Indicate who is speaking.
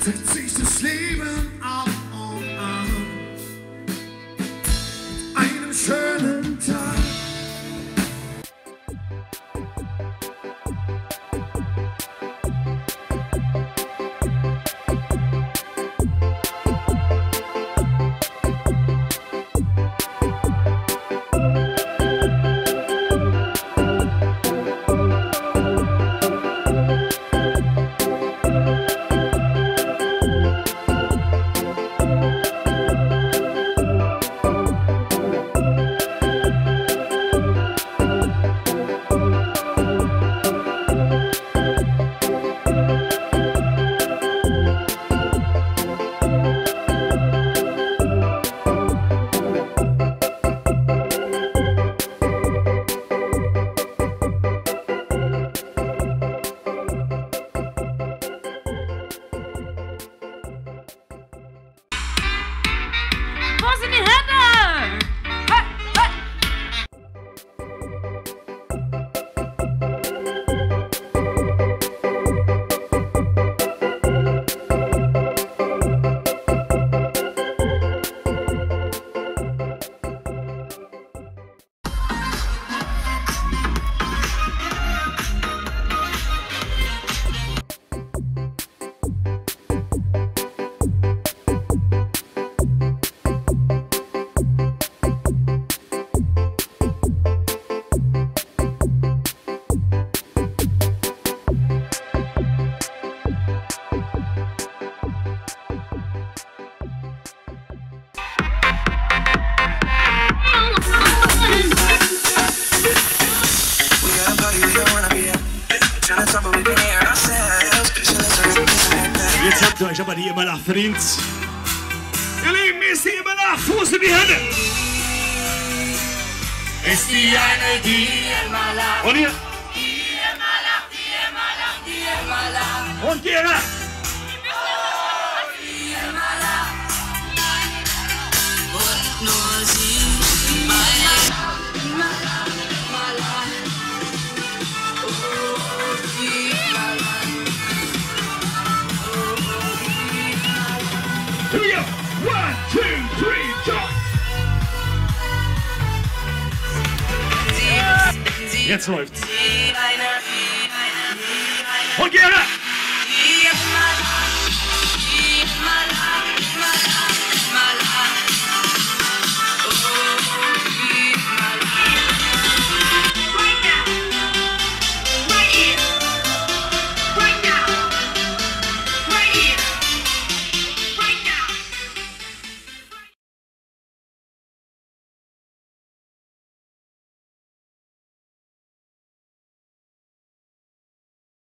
Speaker 1: setzt sich das Leben ab und an. Mit einem schönen Tag.
Speaker 2: Jetzt habt ihr euch aber die immer nach verdient. Ihr Lieben, ist die immer nach. Fuß in die Hände.
Speaker 1: Ist die eine, die immer lacht.
Speaker 2: Und ihr?
Speaker 1: Die immer lacht, die immer lacht, die immer lacht.
Speaker 2: Und ihr lacht.
Speaker 1: Die immer lacht. Und nur sie.
Speaker 2: Here, 1, 2, 3, jump! Jetzt läuft's. Und gerne!